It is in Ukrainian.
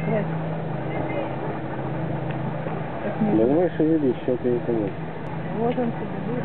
блядь. Так не... Давай шевелись, что ты это вот. Вот он сидит.